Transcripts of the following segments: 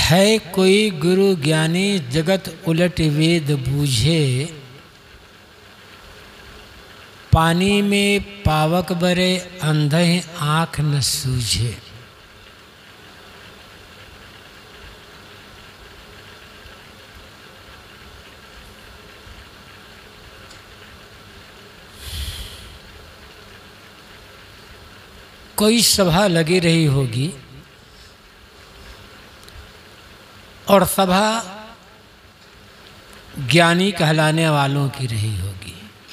है कोई गुरु ज्ञानी जगत उलट वेद बूझे, पानी में पावक बरे अंधे आँख न सूझे। कोई सभा लगी रही होगी और सभा ज्ञानी कहलाने वालों की रही होगी।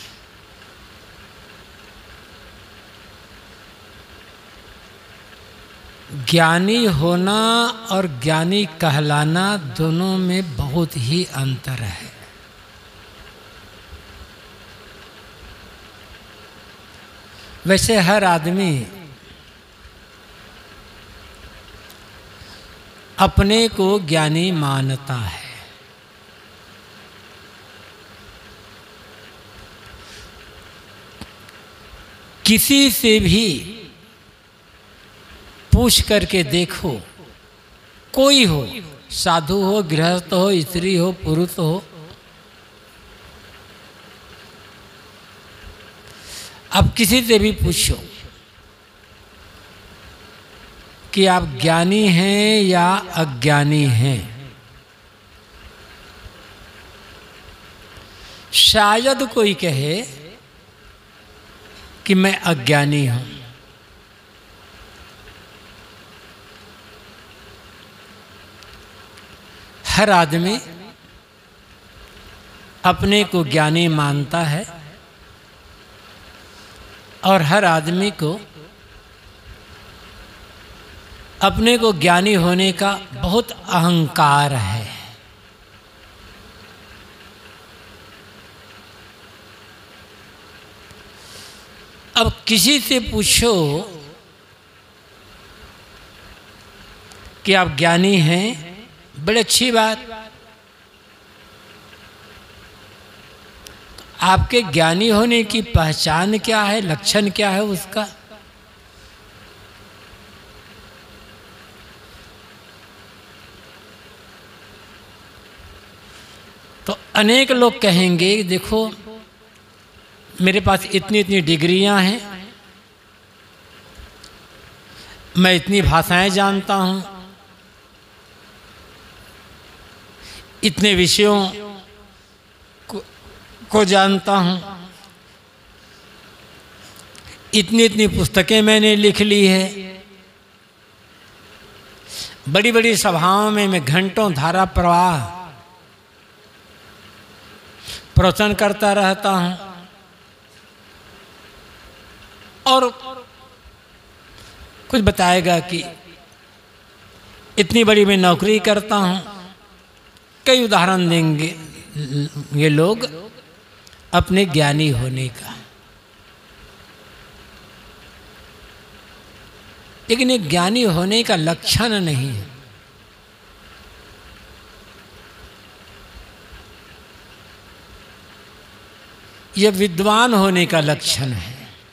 ज्ञानी होना और ज्ञानी कहलाना दोनों में बहुत ही अंतर है। वैसे हर आदमी अपने को ज्ञानी मानता है। किसी से भी पूछ करके देखो, कोई हो, साधु हो, गृहस्थ हो, स्त्री हो, पुरुष हो, अब किसी से भी पूछो कि आप ज्ञानी हैं या अज्ञानी हैं, शायद कोई कहे कि मैं अज्ञानी हूं। हर आदमी अपने को ज्ञानी मानता है और हर आदमी को अपने को ज्ञानी होने का बहुत अहंकार है। अब किसी से पूछो कि आप ज्ञानी हैं, बड़ी अच्छी बात। आपके ज्ञानी होने की पहचान क्या है, लक्षण क्या है उसका? तो अनेक लोग कहेंगे देखो मेरे पास इतनी इतनी डिग्रियां हैं, मैं इतनी भाषाएं जानता हूं, इतने विषयों को जानता हूं, इतनी इतनी पुस्तकें मैंने लिख ली है, बड़ी बड़ी सभाओं में मैं घंटों धारा प्रवाह प्रवचन करता रहता हूं और कुछ बताएगा कि इतनी बड़ी मैं नौकरी करता हूं। कई उदाहरण देंगे ये लोग अपने ज्ञानी होने का। लेकिन ये ज्ञानी होने का लक्षण नहीं है। यह विद्वान होने का लक्षण है।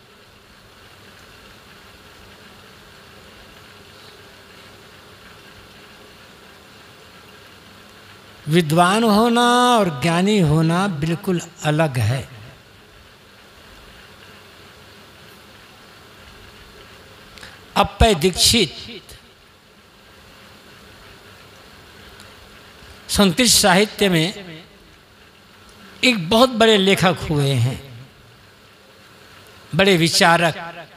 विद्वान होना और ज्ञानी होना बिल्कुल अलग है। अप्पय दीक्षित संस्कृत साहित्य में एक बहुत बड़े लेखक हुए हैं, बड़े विचारक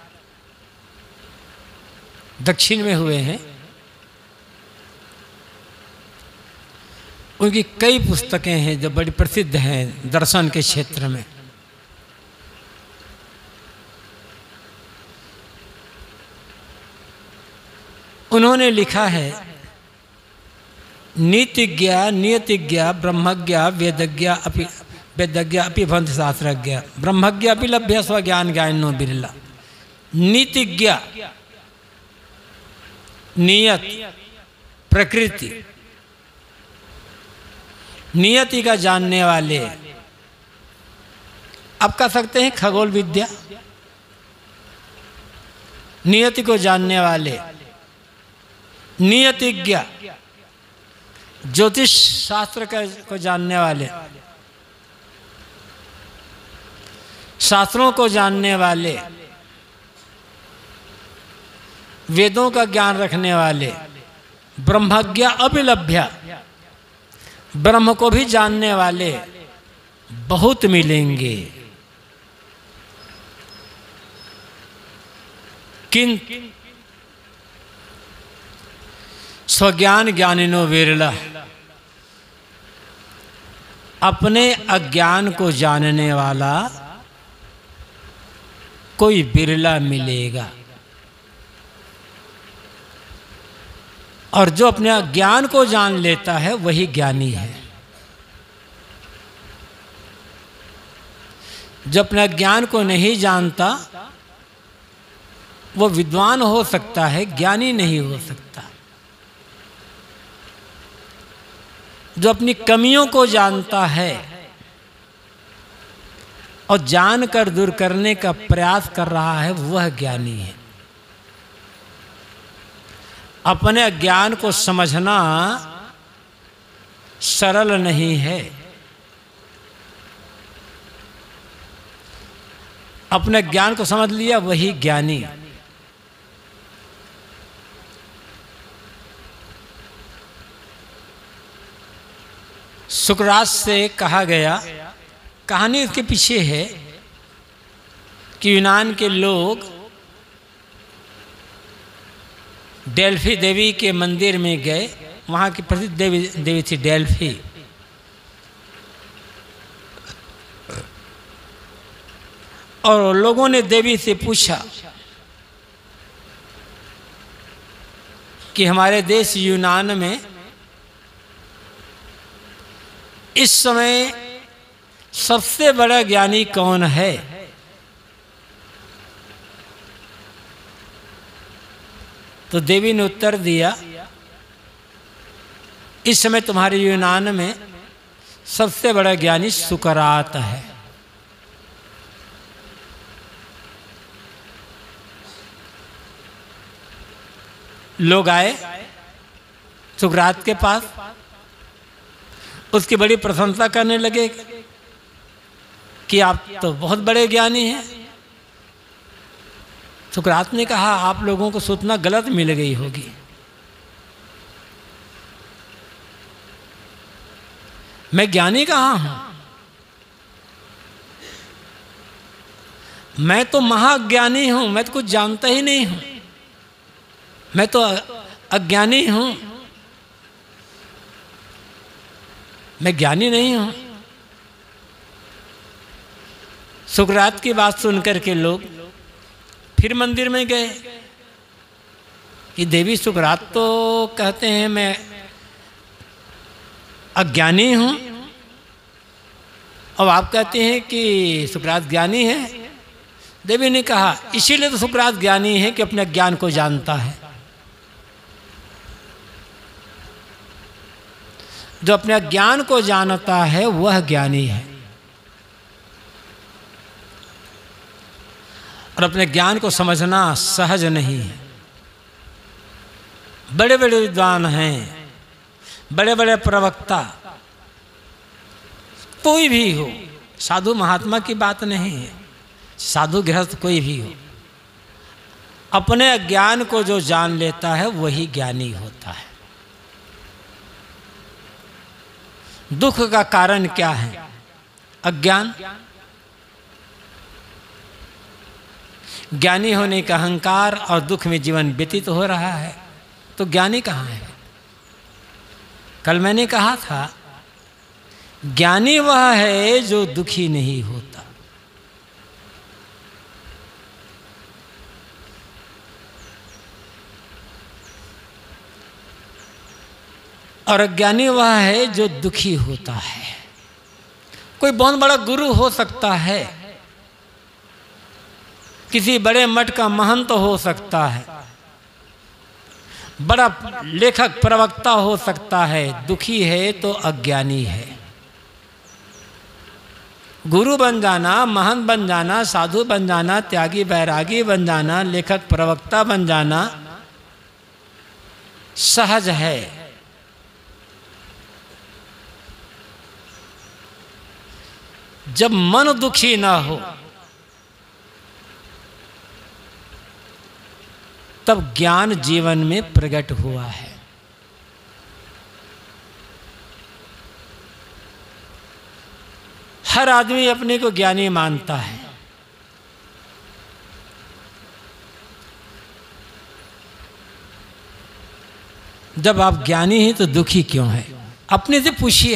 दक्षिण में हुए हैं। उनकी कई पुस्तकें हैं जो बड़ी प्रसिद्ध हैं दर्शन के क्षेत्र में। उन्होंने लिखा है नीतिज्ञ नियतिज्ञ ब्रह्मज्ञ वेदज्ञ अपि भंत शास्त्रज्ञ ब्रह्मज्ञ अपि लभ्य स्वज्ञान ज्ञानो बिरला। नीतिज्ञ नियत प्रकृति, नियति का जानने वाले, आप कह सकते हैं खगोल विद्या, नियति को जानने वाले नियतिज्ञ, ज्योतिष शास्त्र को जानने वाले, शास्त्रों को जानने वाले, वेदों का ज्ञान रखने वाले, ब्रह्मज्ञ अभिलभ्य, ब्रह्म को भी जानने वाले बहुत मिलेंगे। किंतु स्वज्ञान ज्ञानिनो विरला, अपने अज्ञान को जानने वाला कोई बिरला मिलेगा। और जो अपने अज्ञान को जान लेता है वही ज्ञानी है। जो अपने अज्ञान को नहीं जानता वो विद्वान हो सकता है, ज्ञानी नहीं हो सकता। जो अपनी कमियों को जानता है और जानकर दूर करने का प्रयास कर रहा है वह ज्ञानी है। अपने अज्ञान को समझना सरल नहीं है। अपने ज्ञान को समझ लिया वही ज्ञानी। सुकरात से कहा गया, कहानी इसके पीछे है कि यूनान के लोग डेल्फी देवी के मंदिर में गए। वहाँ की प्रसिद्ध देवी थी डेल्फी। और लोगों ने देवी से पूछा कि हमारे देश यूनान में इस समय सबसे बड़ा ज्ञानी कौन है? तो देवी ने उत्तर दिया, इस समय तुम्हारे यूनान में सबसे बड़ा ज्ञानी सुकरात है। लोग आए सुकरात के पास, उसकी बड़ी प्रशंसा करने लगे कि आप तो बहुत बड़े ज्ञानी हैं। सुकरात ने कहा, आप लोगों को सूचना गलत मिल गई होगी। मैं ज्ञानी कहाँ हूं? मैं तो महाज्ञानी हूं। मैं तो कुछ जानता ही नहीं हूं। मैं तो अज्ञानी हूं। मैं ज्ञानी नहीं हूं। सुकरात की बात सुनकर के लोग फिर मंदिर में गए कि देवी, सुकरात तो कहते हैं मैं अज्ञानी हूं और आप कहते हैं कि सुकरात ज्ञानी है। देवी ने कहा, इसीलिए तो सुकरात ज्ञानी है कि अपने ज्ञान को जानता है। जो अपने ज्ञान को जानता है वह ज्ञानी है। और अपने ज्ञान को समझना सहज नहीं है। बड़े बड़े विद्वान हैं, बड़े बड़े प्रवक्ता, कोई भी हो, साधु महात्मा की बात नहीं है, साधु गृहस्थ कोई भी हो, अपने अज्ञान को जो जान लेता है वही ज्ञानी होता है। दुख का कारण क्या है? अज्ञान। ज्ञानी होने का अहंकार और दुख में जीवन व्यतीत हो रहा है, तो ज्ञानी कहाँ है? कल मैंने कहा था, ज्ञानी वह है जो दुखी नहीं होता। और अज्ञानी वह है जो दुखी होता है। कोई बहुत बड़ा गुरु हो सकता है, किसी बड़े मठ का महंत हो सकता है, बड़ा लेखक प्रवक्ता हो सकता है, दुखी है तो अज्ञानी है। गुरु बन जाना, महंत बन जाना, साधु बन जाना, त्यागी बैरागी बन जाना, लेखक प्रवक्ता बन जाना सहज है। जब मन दुखी ना हो तब ज्ञान जीवन में प्रकट हुआ है। हर आदमी अपने को ज्ञानी मानता है। जब आप ज्ञानी हैं तो दुखी क्यों है? अपने से पूछिए।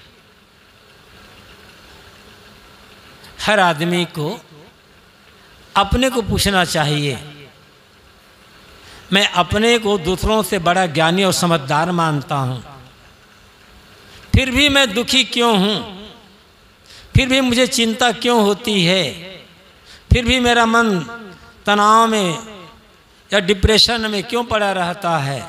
हर आदमी को अपने को पूछना चाहिए, मैं अपने को दूसरों से बड़ा ज्ञानी और समझदार मानता हूं, फिर भी मैं दुखी क्यों हूं? फिर भी मुझे चिंता क्यों होती है? फिर भी मेरा मन तनाव में या डिप्रेशन में क्यों पड़ा रहता है?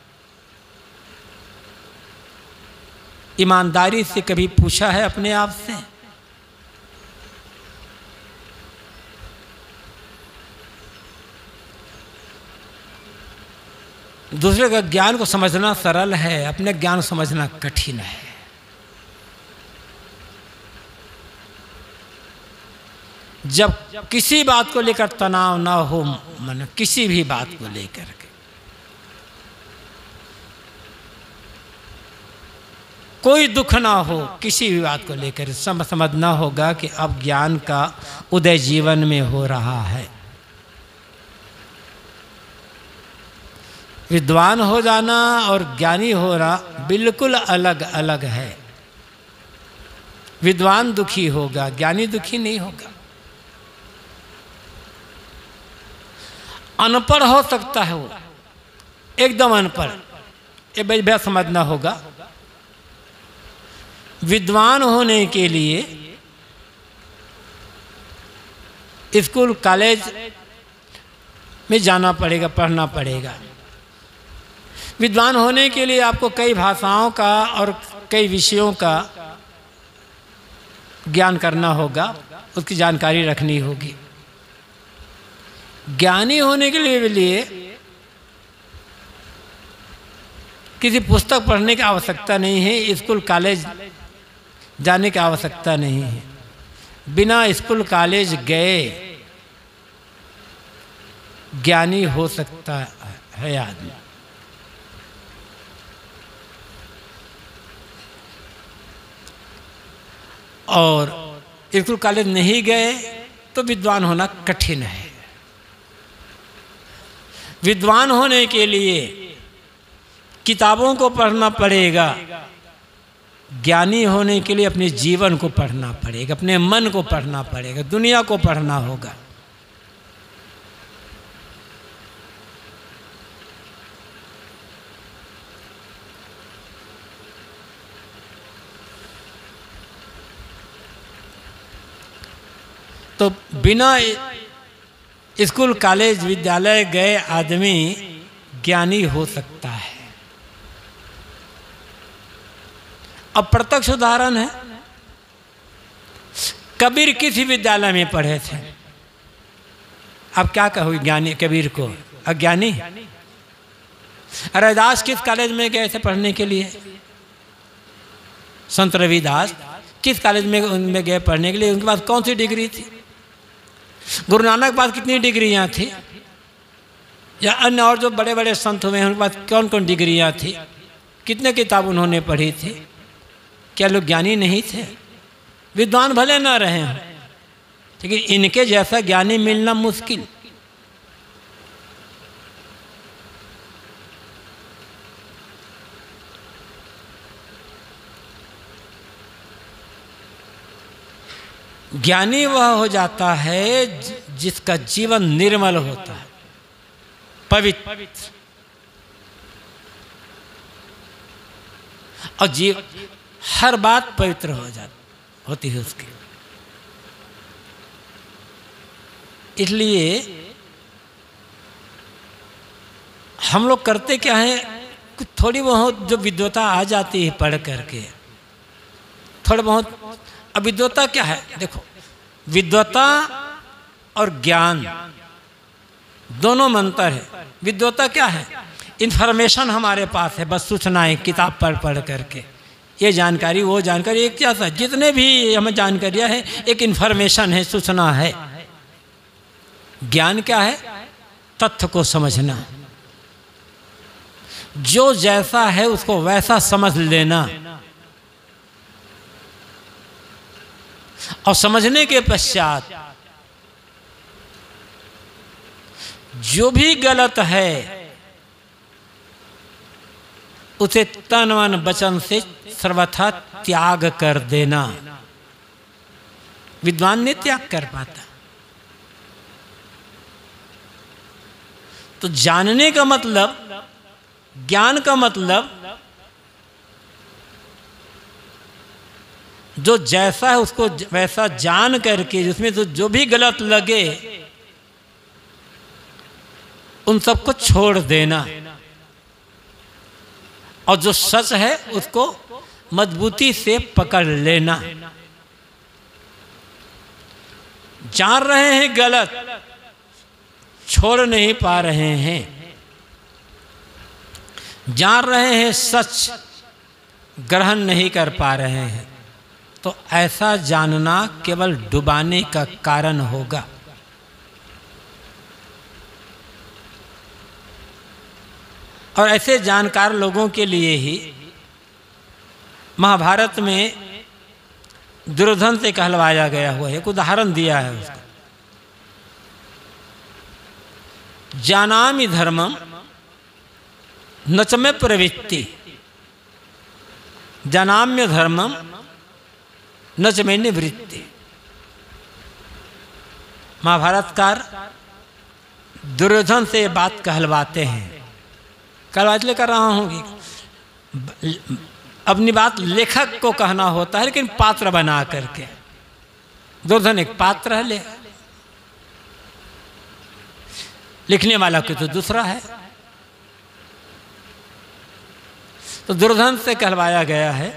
ईमानदारी से कभी पूछा है अपने आप से? दूसरे का ज्ञान को समझना सरल है, अपने ज्ञान समझना कठिन है। जब किसी बात को लेकर तनाव ना हो, मन किसी भी बात को लेकर के, कोई दुख ना हो, किसी भी बात को लेकर समझना होगा कि अब ज्ञान का उदय जीवन में हो रहा है। विद्वान हो जाना और ज्ञानी होना बिल्कुल अलग अलग है। विद्वान दुखी होगा, ज्ञानी दुखी नहीं होगा। अनपढ़ हो सकता है वो, एकदम अनपढ़, ये भैया समझना होगा। विद्वान होने के लिए स्कूल कॉलेज में जाना पड़ेगा, पढ़ना पड़ेगा। विद्वान होने के लिए आपको कई भाषाओं का और कई विषयों का ज्ञान करना होगा, उसकी जानकारी रखनी होगी। ज्ञानी होने के लिए किसी पुस्तक पढ़ने की आवश्यकता नहीं है, स्कूल कॉलेज जाने की आवश्यकता नहीं है। बिना स्कूल कॉलेज गए ज्ञानी हो सकता है आदमी। और स्कूल कॉलेज नहीं गए तो विद्वान होना कठिन है। विद्वान होने के लिए किताबों को पढ़ना पड़ेगा, ज्ञानी होने के लिए अपने जीवन को पढ़ना पड़ेगा, अपने मन को पढ़ना पड़ेगा, दुनिया को पढ़ना होगा। तो बिना स्कूल कॉलेज विद्यालय गए आदमी ज्ञानी हो सकता है। अब प्रत्यक्ष उदाहरण है, कबीर किसी विद्यालय में पढ़े थे। अब क्या कहो ज्ञानी कबीर को अज्ञानी? रविदास किस कॉलेज में गए थे पढ़ने के लिए? संत रविदास किस कॉलेज में उनमें गए पढ़ने के लिए? उनके पास कौन सी डिग्री थी? गुरु नानक के पास कितनी डिग्रियां थी? या अन्य और जो बड़े बड़े संत हुए हैं उनके पास कौन कौन डिग्रियां थी? कितने किताब उन्होंने पढ़ी थी? क्या लोग ज्ञानी नहीं थे? विद्वान भले ना रहे हैं, लेकिन इनके जैसा ज्ञानी मिलना मुश्किल। ज्ञानी वह हो जाता है जिसका जीवन निर्मल होता है, पवित्र, और हर बात पवित्र होती है उसकी। इसलिए हम लोग करते क्या है, कुछ थोड़ी बहुत जो विद्वता आ जाती है पढ़ करके, थोड़ा बहुत। अब विद्वता क्या है? देखो, विद्वता और ज्ञान दोनों में अंतर है। विद्वता क्या है? इन्फॉर्मेशन हमारे पास है, बस सूचनाएं किताब पढ़ करके। ये जानकारी वो जानकारी, एक क्या था, जितने भी हमें जानकारियाँ हैं एक इन्फॉर्मेशन है, सूचना है। ज्ञान क्या है? तथ्य को समझना, जो जैसा है उसको वैसा समझ लेना, और समझने के पश्चात जो भी गलत है उसे तन मन वचन से सर्वथा त्याग कर देना। विद्वान ने त्याग कर पाता। तो जानने का मतलब, ज्ञान का मतलब, जो जैसा है उसको वैसा जान करके जिसमें तो जो भी गलत लगे उन सबको छोड़ देना, और जो सच है उसको मजबूती से पकड़ लेना। जान रहे हैं गलत, छोड़ नहीं पा रहे हैं। जान रहे हैं सच, ग्रहण नहीं कर पा रहे हैं। तो ऐसा जानना केवल डुबाने का कारण होगा। और ऐसे जानकार लोगों के लिए ही महाभारत में दुर्योधन से कहलवाया गया हुआ एक उदाहरण दिया है उसका। जानामि धर्मम न च मे प्रवृत्ति, जानाम्य धर्मम न च मे निवृत्ति। महाभारतकार दुर्योधन से बात कहलवाते हैं। कहलवा इसलिए कर रहा हूँ कि अपनी बात लेखक को कहना होता है, लेकिन पात्र बना करके। दुर्योधन एक पात्र है, लिखने वाला कोई तो दूसरा है। तो दुर्योधन से कहलवाया गया है,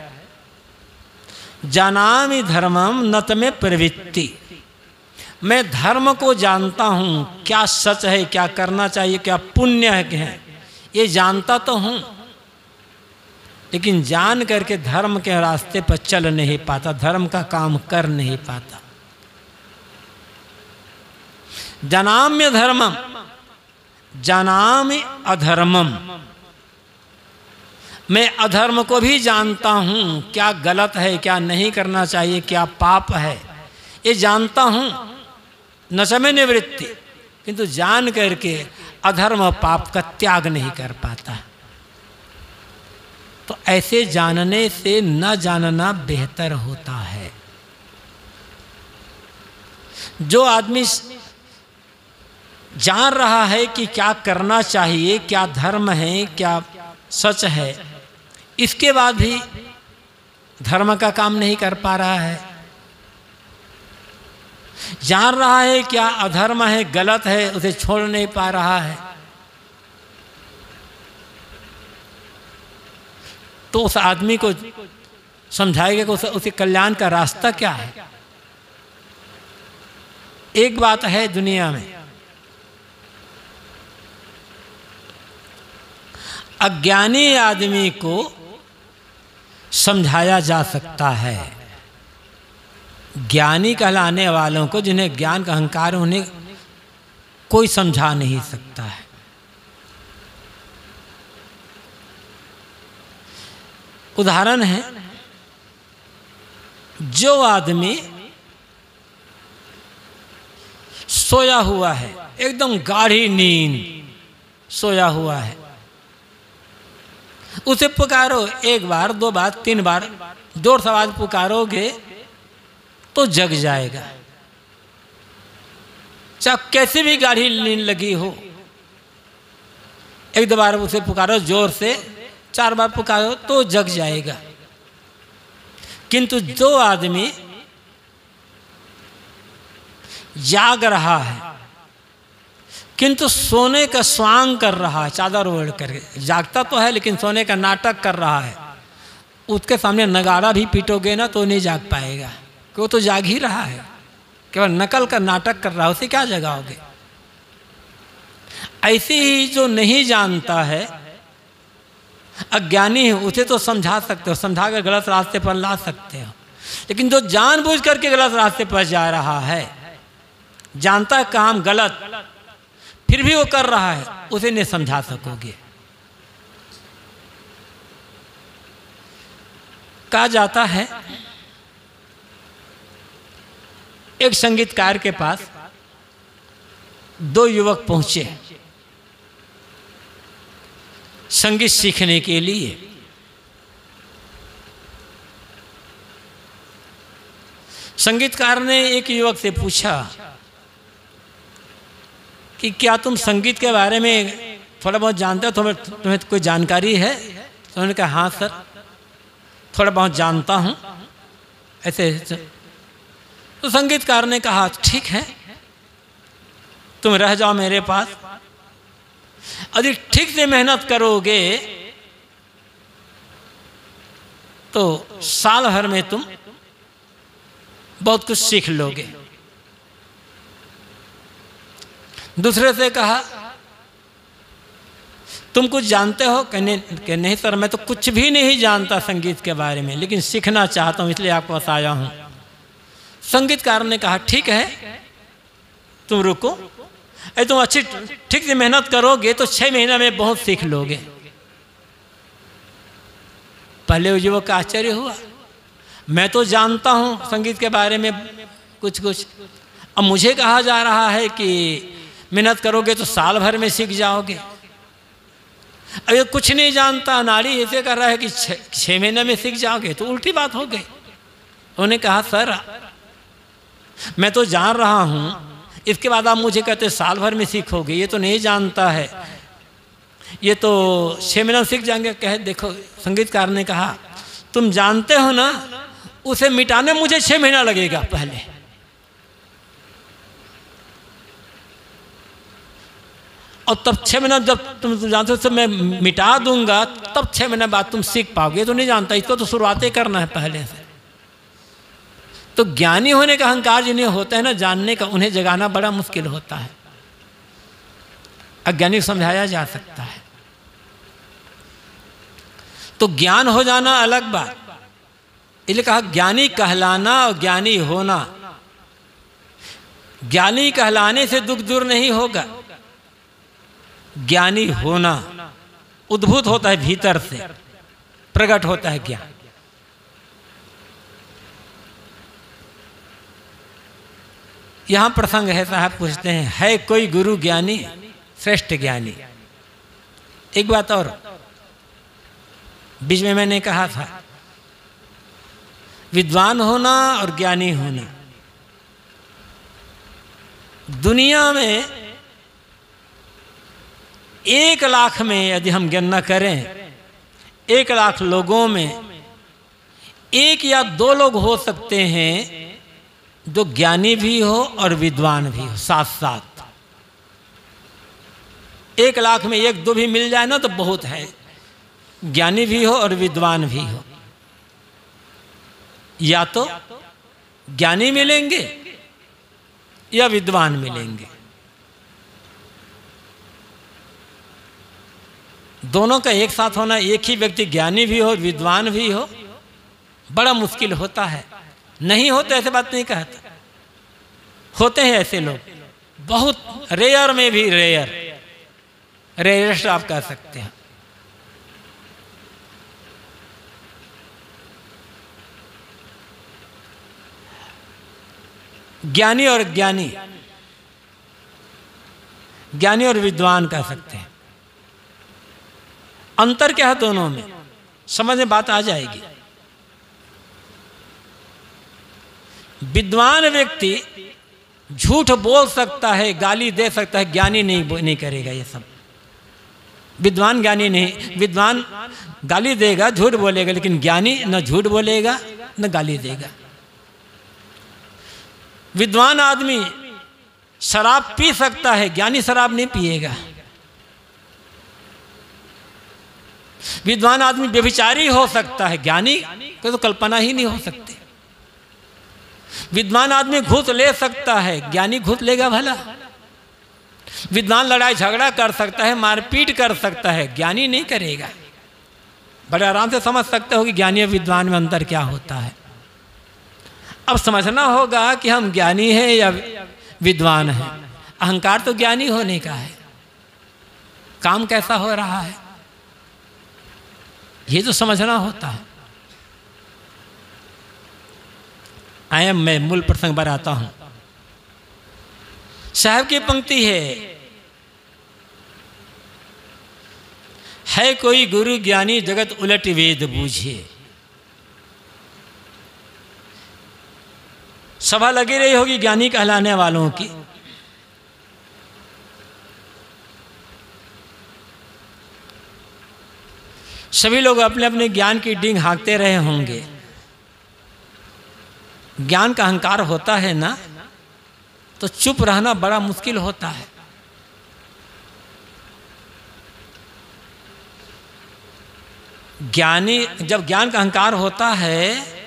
जानामि धर्मम न च मे प्रवृत्ति। मैं धर्म को जानता हूँ, क्या सच है, क्या करना चाहिए, क्या पुण्य है, ये जानता तो हूँ, लेकिन जान करके धर्म के रास्ते पर चल नहीं पाता, धर्म का काम कर नहीं पाता। जानाम्य धर्मम, जानामि अधर्मम। मैं अधर्म को भी जानता हूँ, क्या गलत है, क्या नहीं करना चाहिए, क्या पाप है, ये जानता हूँ। न च मे निवृत्ति, किंतु जान करके अधर्म और पाप का त्याग नहीं कर पाता। तो ऐसे जानने से न जानना बेहतर होता है। जो आदमी जान रहा है कि क्या करना चाहिए, क्या धर्म है, क्या सच है, इसके बाद भी धर्म का काम नहीं कर पा रहा है, जान रहा है क्या अधर्म है, गलत है, उसे छोड़ नहीं पा रहा है, तो उस आदमी को समझाएगा कि उसे कल्याण का रास्ता क्या है। एक बात है दुनिया में, अज्ञानी आदमी को समझाया जा सकता है, ज्ञानी कहलाने वालों को, जिन्हें ज्ञान का अहंकार, उन्हें कोई समझा नहीं सकता है। उदाहरण है, जो आदमी सोया हुआ है, एकदम गाढ़ी नींद सोया हुआ है, उसे पुकारो, एक बार, दो बार, तीन बार, जोर से आवाज पुकारोगे तो जग जाएगा। चाहे कैसे भी गाढ़ी नींद लगी हो, एक दो बार उसे पुकारो जोर से, चार बार पुकारो तो जग जाएगा। किंतु जो आदमी जाग रहा है किंतु सोने का स्वांग कर रहा है, चादर ओढ़ करके, जागता तो है लेकिन सोने का नाटक कर रहा है, उसके सामने नगाड़ा भी पीटोगे ना तो नहीं जाग पाएगा, कि वो तो जाग ही रहा है, केवल नकल का नाटक कर रहा है, उसे क्या जगाओगे। ऐसे ही जो नहीं जानता है अज्ञानी है उसे तो समझा सकते हो, समझा कर गलत रास्ते पर ला सकते हो, लेकिन जो जानबूझ करके गलत रास्ते पर जा रहा है, जानता है काम गलत, फिर भी वो कर रहा है, उसे नहीं समझा सकोगे। कहा जाता है एक संगीतकार के पास दो युवक पहुंचे संगीत सीखने के लिए। संगीतकार ने एक युवक से पूछा कि क्या तुम संगीत के बारे में थोड़ा बहुत जानते हो, तुम्हें कोई जानकारी है? तो उन्होंने कहा हाँ सर, थोड़ा बहुत जानता हूँ ऐसे। तो संगीतकार ने कहा ठीक है, तुम रह जाओ मेरे पास, यदि ठीक से मेहनत करोगे तो साल भर में तुम बहुत कुछ सीख लोगे। दूसरे से कहा तुम कुछ जानते हो? कहने नहीं सर, मैं तो कुछ भी नहीं जानता संगीत के बारे में, लेकिन सीखना चाहता हूँ इसलिए आपके पास आया हूँ। संगीतकार ने कहा ठीक है, तुम रुको, अरे तुम अच्छी ठीक से मेहनत करोगे तो 6 महीना में बहुत सीख लोगे। पहले वो युवक का आश्चर्य हुआ, मैं तो जानता हूँ संगीत के बारे में कुछ कुछ, अब मुझे कहा जा रहा है कि मेहनत करोगे तो साल भर में सीख जाओगे। अब ये कुछ नहीं जानता, नारी ऐसे कर रहा है कि 6 महीने में सीख जाओगे, तो उल्टी बात हो गई। उन्होंने कहा सर मैं तो जान रहा हूँ, इसके बाद आप मुझे कहते साल भर में सीखोगे, ये तो नहीं जानता है, ये तो 6 महीना सीख जाएंगे। कहे देखो, संगीतकार ने कहा तुम जानते हो ना, उसे मिटाने मुझे 6 महीना लगेगा पहले, और तब 6 महीना जब तुम जानते हो तो मैं मिटा दूंगा, तब 6 महीने बाद तुम सीख पाओगे। ये तो नहीं जानता, इसको तो शुरुआतें करना है पहले से। तो ज्ञानी होने का अहंकार जिन्हें होता है ना, जानने का, उन्हें जगाना बड़ा मुश्किल होता है। अज्ञानी को समझाया जा सकता है। तो ज्ञान हो जाना अलग बात, इसलिए कहा ज्ञानी कहलाना और ज्ञानी होना। ज्ञानी कहलाने से दुख दूर नहीं होगा, ज्ञानी होना उद्भूत होता है, भीतर से प्रकट होता है ज्ञान। यहां प्रसंग है, साहब पूछते हैं है कोई गुरु ज्ञानी श्रेष्ठ ज्ञानी? एक बात और बीच में मैंने कहा था, विद्वान होना और ज्ञानी होना, दुनिया में 1 लाख में यदि हम गणना करें, 1 लाख लोगों में 1 या 2 लोग हो सकते हैं जो ज्ञानी भी हो और विद्वान भी हो साथ साथ। 1 लाख में 1-2 भी मिल जाए ना तो बहुत है, ज्ञानी भी हो और विद्वान भी हो। या तो ज्ञानी मिलेंगे या विद्वान मिलेंगे, दोनों का एक साथ होना, एक ही व्यक्ति ज्ञानी भी हो विद्वान भी हो, बड़ा मुश्किल होता है। नहीं होते ऐसे बात नहीं कहता, होते हैं ऐसे लोग, बहुत रेयर में भी रेयर, रेयरेस्ट आप कह सकते हैं। ज्ञानी और ज्ञानी, ज्ञानी और विद्वान कह सकते हैं। अंतर क्या है दोनों में, समझ में बात आ जाएगी। विद्वान व्यक्ति झूठ बोल सकता है, गाली दे सकता है, ज्ञानी नहीं करेगा ये सब। विद्वान ज्ञानी नहीं, विद्वान गाली देगा, झूठ बोलेगा, लेकिन ज्ञानी न झूठ बोलेगा न गाली देगा। विद्वान आदमी शराब पी सकता है, ज्ञानी शराब नहीं पिएगा। विद्वान आदमी व्यभिचारी हो सकता है, ज्ञानी को तो कल्पना ही नहीं हो सकती। विद्वान आदमी घूस ले सकता है, ज्ञानी घूस लेगा भला। विद्वान लड़ाई झगड़ा कर सकता है, मारपीट कर सकता है, ज्ञानी नहीं करेगा। बड़े आराम से समझ सकते हो कि ज्ञानी और विद्वान में अंतर क्या होता है। अब समझना होगा कि हम ज्ञानी हैं या विद्वान हैं। अहंकार तो ज्ञानी होने का है, काम कैसा हो रहा है ये तो समझना होता है। आए मैं मूल प्रसंग पर आता हूं। साहब की पंक्ति है कोई गुरु ज्ञानी जगत उलट वेद बूझे। सभा लगी रही होगी ज्ञानी कहलाने वालों की। सभी लोग अपने अपने ज्ञान की डींग हाँकते रहे होंगे। ज्ञान का अहंकार होता है ना, तो चुप रहना बड़ा मुश्किल होता है। ज्ञानी जब ज्ञान का अहंकार होता है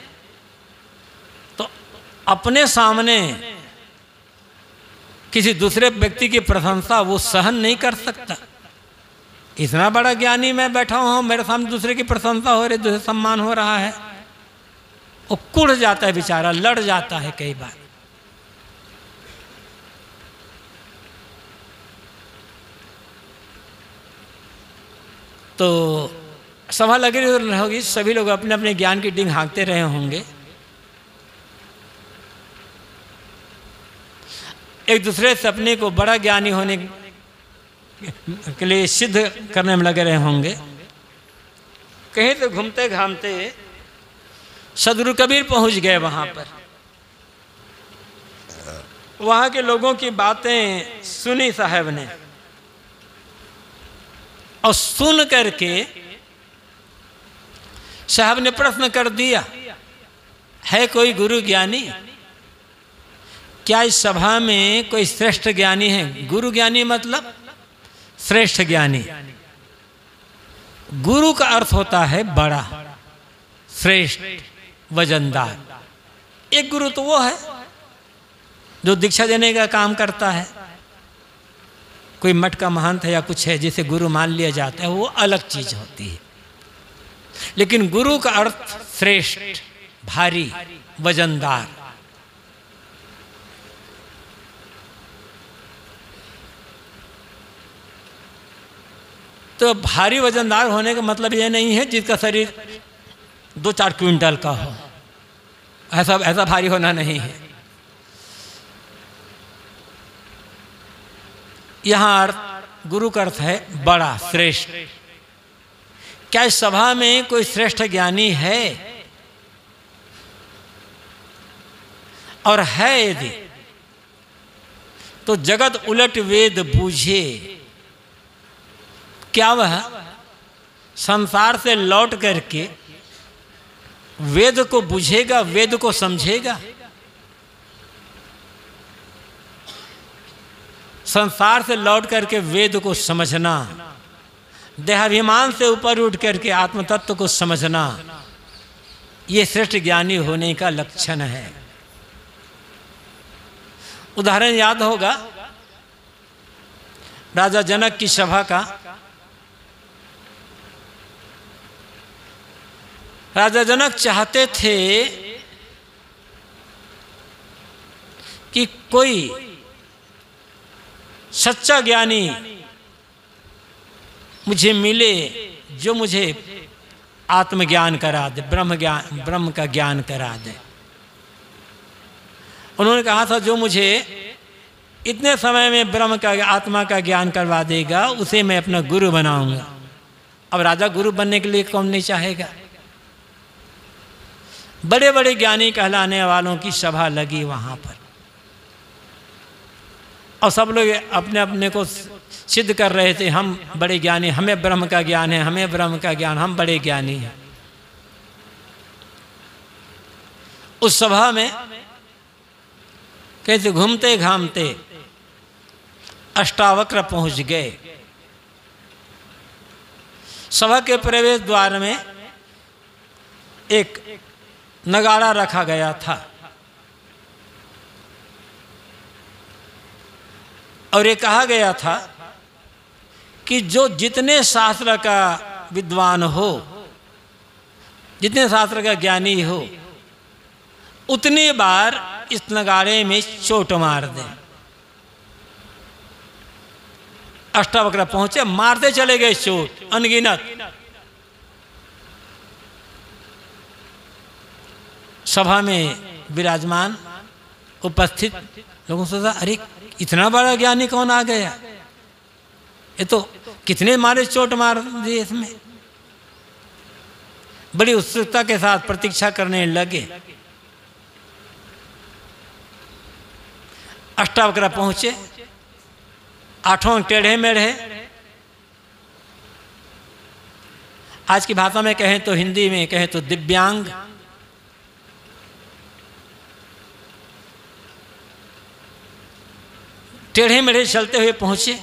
तो अपने सामने किसी दूसरे व्यक्ति की प्रशंसा वो सहन नहीं कर सकता। इतना बड़ा ज्ञानी मैं बैठा हूं, मेरे सामने दूसरे की प्रशंसा हो रही, दूसरे सम्मान हो रहा है, वो कुढ़ जाता है बेचारा, लड़ जाता है कई बार। तो सभा लगी होगी, सभी लोग अपने अपने ज्ञान की डींग हाँकते रहे होंगे। एक दूसरे से अपने को बड़ा ज्ञानी होने के लिए सिद्ध करने में लगे रहे होंगे। कहीं तो घूमते घामते सदगुरु कबीर पहुंच गए वहां पर। वहां के लोगों की बातें सुनी साहब ने, और सुन करके साहब ने प्रश्न कर दिया, है कोई गुरु ज्ञानी? क्या इस सभा में कोई श्रेष्ठ ज्ञानी है? गुरु ज्ञानी मतलब श्रेष्ठ ज्ञानी। गुरु का अर्थ होता है बड़ा, श्रेष्ठ, वजनदार। एक गुरु तो वो है जो दीक्षा देने का काम करता है। कोई मठ का महंत है या कुछ है जिसे गुरु मान लिया जाता है, वो अलग चीज होती है। लेकिन गुरु का अर्थ श्रेष्ठ, भारी, वजनदार। तो भारी वजनदार होने का मतलब यह नहीं है जिसका शरीर 2-4 क्विंटल का हो, ऐसा भारी होना नहीं है। यहाँ गुरु का अर्थ है बड़ा, श्रेष्ठ। क्या इस सभा में कोई श्रेष्ठ ज्ञानी है? और है यदि तो जगत उलट वेद बूझे। क्या वह संसार से लौट करके वेद को बुझेगा, वेद को समझेगा? संसार से लौट करके वेद को समझना, देहाभिमान से ऊपर उठ करके आत्म तत्व को समझना, ये श्रेष्ठ ज्ञानी होने का लक्षण है। उदाहरण याद होगा राजा जनक की सभा का। राजा जनक चाहते थे कि कोई सच्चा ज्ञानी मुझे मिले जो मुझे आत्मज्ञान करा दे, ब्रह्म का ज्ञान करा दे। उन्होंने कहा था जो मुझे इतने समय में ब्रह्म का, आत्मा का ज्ञान करवा देगा उसे मैं अपना गुरु बनाऊंगा। अब राजा गुरु बनने के लिए कौन नहीं चाहेगा? बड़े बड़े ज्ञानी कहलाने वालों की सभा लगी वहां पर, और सब लोग अपने अपने को सिद्ध कर रहे थे, हम बड़े ज्ञानी, हमें ब्रह्म का ज्ञान है, हमें ब्रह्म का ज्ञान, हम बड़े ज्ञानी हैं। उस सभा में कैसे घूमते घामते अष्टावक्र पहुंच गए। सभा के प्रवेश द्वार में एक नगाड़ा रखा गया था और ये कहा गया था कि जो जितने शास्त्र का विद्वान हो जितने शास्त्र का ज्ञानी हो उतनी बार इस नगाड़े में चोट मार दे। अष्टावक्र पहुंचे, मारते चले गए चोट अनगिनत। सभा में विराजमान उपस्थित लोगों से सोचा, अरे इतना बड़ा ज्ञानी कौन आ गया, ये तो कितने मारे चोट मार दिए इसमें। बड़ी उत्सुकता के साथ प्रतीक्षा करने लगे। अष्टावक्र पहुंचे, आठों टेढ़े मेढ़े, आज की भाषा में कहें तो हिंदी में कहें तो दिव्यांग। टेढ़े मेढ़े चलते हुए पहुंचे।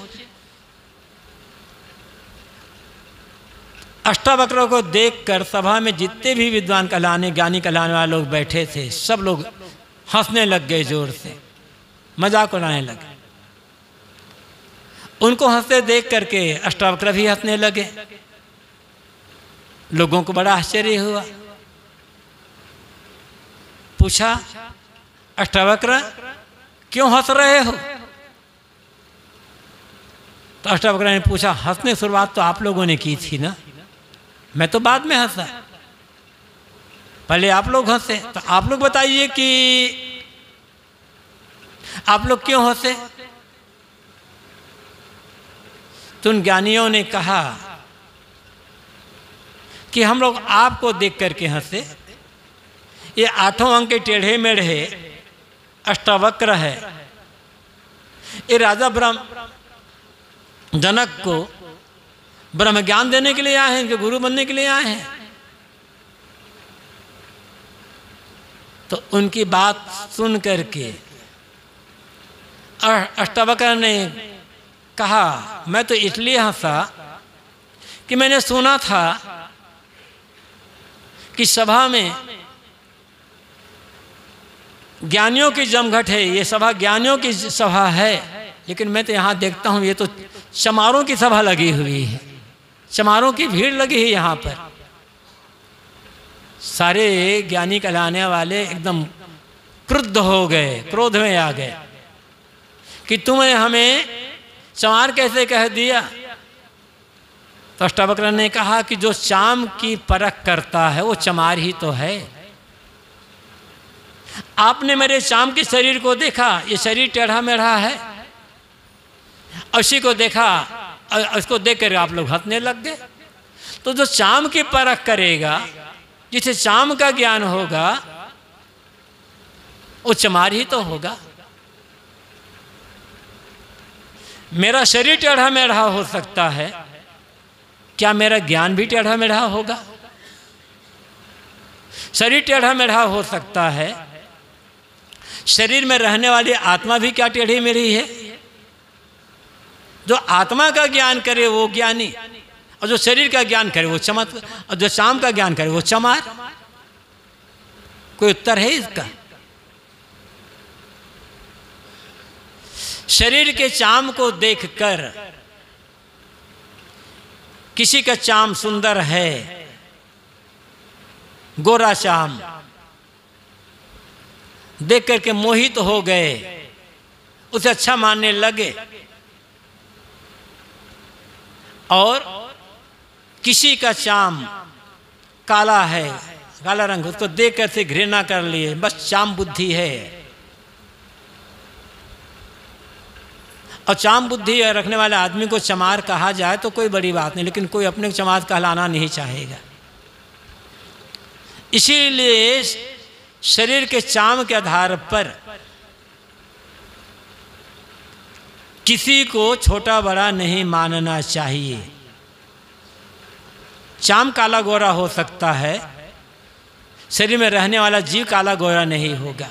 अष्टावक्रों को देखकर सभा में जितने भी विद्वान कहलाने ज्ञानी कहलाने वाले लोग बैठे थे, सब लोग हंसने लग गए, जोर से मजाक उड़ाने लगे। उनको हंसते देख करके अष्टावक्र भी हंसने लगे। लोगों को बड़ा आश्चर्य हुआ। पूछा, अष्टावक्र क्यों हंस रहे हो? तो अष्टावक्र ने पूछा, हंसने शुरुआत तो आप लोगों ने की थी ना, मैं तो बाद में हंसा, पहले आप लोग हंसे, तो आप लोग बताइए कि आप लोग क्यों हंसे? तो उन ज्ञानियों ने कहा कि हम लोग आपको देख करके हंसे, ये आठों अंक के टेढ़े मेढ़े अष्टावक्र है, ये राजा ब्रह्म जनक को ब्रह्म ज्ञान देने के लिए आए हैं, इनके गुरु बनने के लिए आए हैं। तो उनकी बात सुन करके अष्टावक्र ने कहा, मैं तो इसलिए हंसा कि मैंने सुना था कि सभा में ज्ञानियों की जमघट है, ये सभा ज्ञानियों की सभा है, लेकिन मैं तो यहाँ देखता हूँ ये तो चमारों की सभा लगी हुई है, चमारों की भीड़ लगी है यहाँ पर। सारे ज्ञानी कहलाने वाले एकदम क्रुद्ध हो गए, क्रोध में आ गए कि तुमने हमें चमार कैसे कह दिया। तो अष्टावक्र ने कहा कि जो चाम की परख करता है वो चमार ही तो है। आपने मेरे चाम के शरीर को देखा, ये शरीर टेढ़ा मेढ़ा है, उसी को देखा, उसको देख कर आप लोग हंसने लग गए। तो जो चाम की परख करेगा, जिसे चाम का ज्ञान होगा, वो चमार ही तो होगा। मेरा शरीर टेढ़ा मेढ़ा हो सकता है, क्या मेरा ज्ञान भी टेढ़ा मेढ़ा होगा? शरीर टेढ़ा मेढ़ा हो सकता है, शरीर में रहने वाली आत्मा भी क्या टेढ़ी मेढ़ी है? जो आत्मा का ज्ञान करे वो ज्ञानी, और जो शरीर का ज्ञान करे वो चमत्कार, और जो चाम का ज्ञान करे वो चमार। कोई उत्तर है इसका? शरीर के चाम को देखकर किसी का चाम सुंदर है, गोरा चाम, देख करके मोहित हो गए, उसे अच्छा मानने लगे। और किसी का चाम काला है, काला रंग, उसको देख कर से घृणा कर लिए, बस चाम बुद्धि है। और चाम बुद्धि रखने वाले आदमी को चमार कहा जाए तो कोई बड़ी बात नहीं, लेकिन कोई अपने को चमार कहलाना नहीं चाहेगा। इसीलिए शरीर के चाम के आधार पर किसी को छोटा बड़ा नहीं मानना चाहिए। चाम काला गोरा हो सकता है, शरीर में रहने वाला जीव काला गोरा नहीं होगा।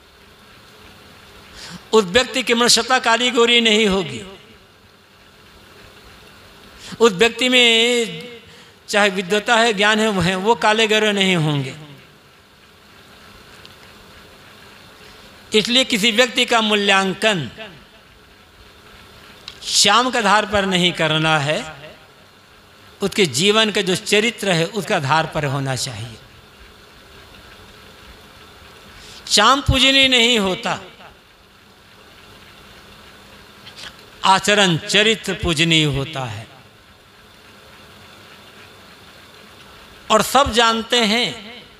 उस व्यक्ति की मनुष्यता काली गोरी नहीं होगी। उस व्यक्ति में चाहे विद्वता है, ज्ञान है, वो काले गोरे नहीं होंगे। इसलिए किसी व्यक्ति का मूल्यांकन श्याम के आधार पर नहीं करना है, उसके जीवन का जो चरित्र है उसका आधार पर होना चाहिए। चाम पूजनीय नहीं होता, आचरण चरित्र पूजनीय होता है। और सब जानते हैं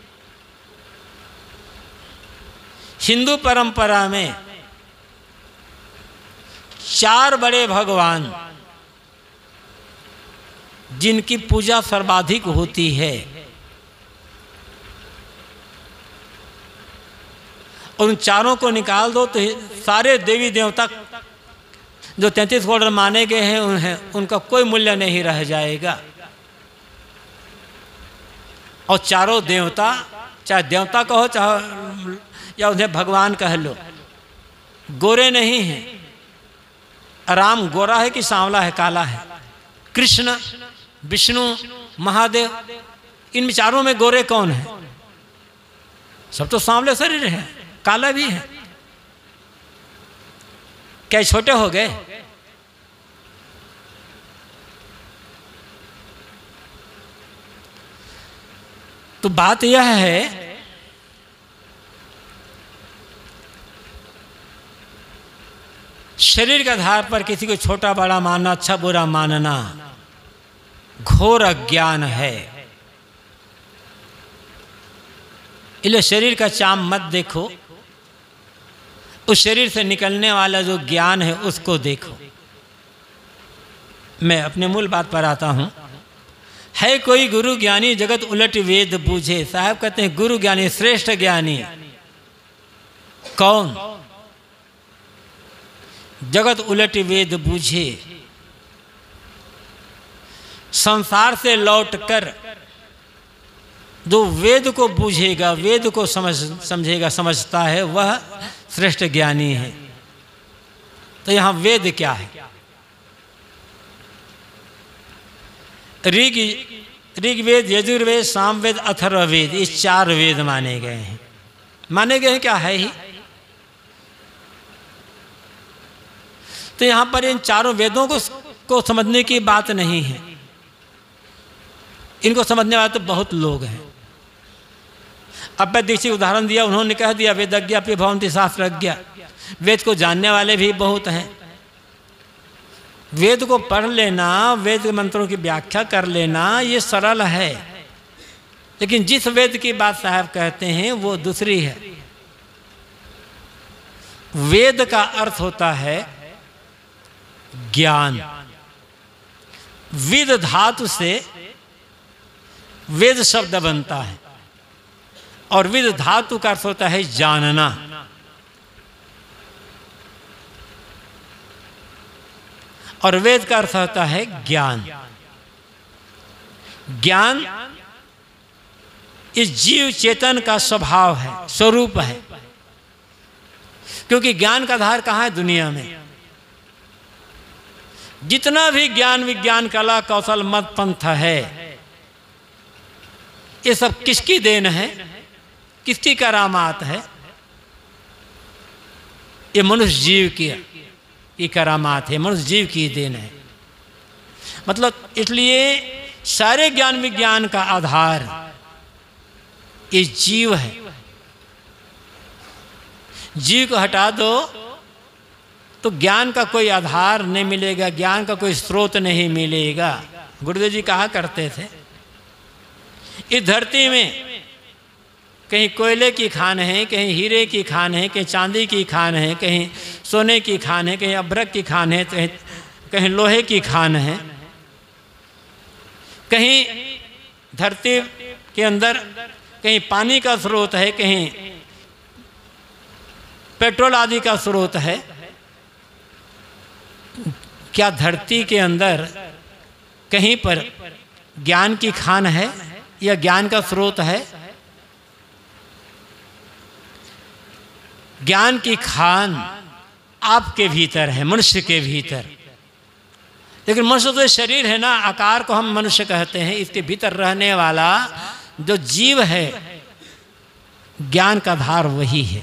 हिंदू परंपरा में 4 बड़े भगवान जिनकी पूजा सर्वाधिक होती है, उन चारों को निकाल दो तो सारे देवी देवता जो 33 करोड़ माने गए हैं उनका कोई मूल्य नहीं रह जाएगा। और चारों देवता, चाहे देवता कहो चाहे या उन्हें भगवान कह लो, गोरे नहीं हैं। राम गोरा है कि सांवला है, काला है? कृष्ण, विष्णु, महादेव, इन चारों में गोरे कौन है? सब तो सांवले शरीर है, काला भी है। क्या छोटे हो गए? तो बात यह है शरीर के आधार पर किसी को छोटा बड़ा मानना, अच्छा बुरा मानना घोर अज्ञान है। इसलिए शरीर का चाम मत देखो, उस शरीर से निकलने वाला जो ज्ञान है उसको देखो। मैं अपने मूल बात पर आता हूं। है कोई गुरु ज्ञानी जगत उलट वेद बूझे। साहब कहते हैं गुरु ज्ञानी, श्रेष्ठ ज्ञानी कौन? जगत उलट वेद बूझे, संसार से लौटकर जो वेद को बूझेगा, वेद को समझेगा, समझता है, वह श्रेष्ठ ज्ञानी है। तो यहां वेद क्या है? ऋग्वेद, यजुर्वेद, सामवेद, अथर्ववेद, ये 4 वेद माने गए हैं। माने गए हैं क्या? है ही। तो यहां पर इन चारों वेदों को समझने की बात नहीं है। इनको समझने वाले तो बहुत लोग हैं। अब दीक्षित उदाहरण दिया, उन्होंने कह दिया वेदज्ञ पे भवन्ति शास्त्रज्ञ। वेद को जानने वाले भी बहुत हैं। वेद को पढ़ लेना, वेद के मंत्रों की व्याख्या कर लेना, ये सरल है। लेकिन जिस वेद की बात साहब कहते हैं वो दूसरी है। वेद का अर्थ होता है ज्ञान। विद धातु से वेद शब्द बनता है और विद धातु का अर्थ होता है जानना। और वेद का अर्थ होता है ज्ञान। ज्ञान इस जीव चेतन का स्वभाव है, स्वरूप है। क्योंकि ज्ञान का आधार कहाँ है दुनिया में? जितना भी ज्ञान, विज्ञान, कला, कौशल, मत, पंथ है, ये सब किसकी देन है? किसकी करामात है? ये मनुष्य जीव की ये करामात है, मनुष्य जीव की देन है। मतलब इसलिए सारे ज्ञान विज्ञान का आधार ये जीव है। जीव को हटा दो तो ज्ञान का कोई आधार नहीं मिलेगा, ज्ञान का कोई स्रोत नहीं मिलेगा। गुरुदेव जी कहा करते थे, इस धरती में कहीं कोयले की खान है, कहीं हीरे की खान है, कहीं चांदी की खान है, कहीं सोने की खान है, कहीं अभ्रक की खान है, कहीं लोहे की खान है। कहीं धरती के अंदर कहीं पानी का स्रोत है, कहीं पेट्रोल आदि का स्रोत है। क्या धरती के अंदर कहीं पर ज्ञान की खान है या ज्ञान का स्रोत है? ज्ञान की खान आपके भीतर है, मनुष्य के भीतर। लेकिन मनुष्य तो शरीर है ना, आकार को हम मनुष्य कहते हैं। इसके भीतर रहने वाला जो जीव है, ज्ञान का धार वही है।